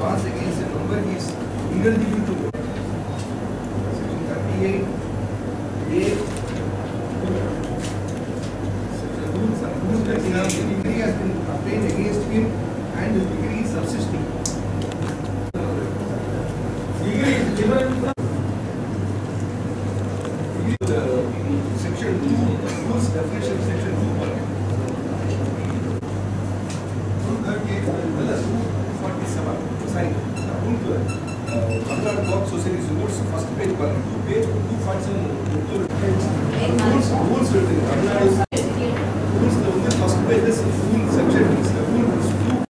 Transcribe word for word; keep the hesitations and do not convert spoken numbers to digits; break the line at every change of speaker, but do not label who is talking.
pass against a number is ineligible to vote. Section thirty-eight A. Rules that the decree has been obtained against him and his decree is subsisting. Degree is given. Section two, rules definition section two. forty-seven. Sorry. Other Box Societies rules first page, two page, two forty-seven. Rules, rules written.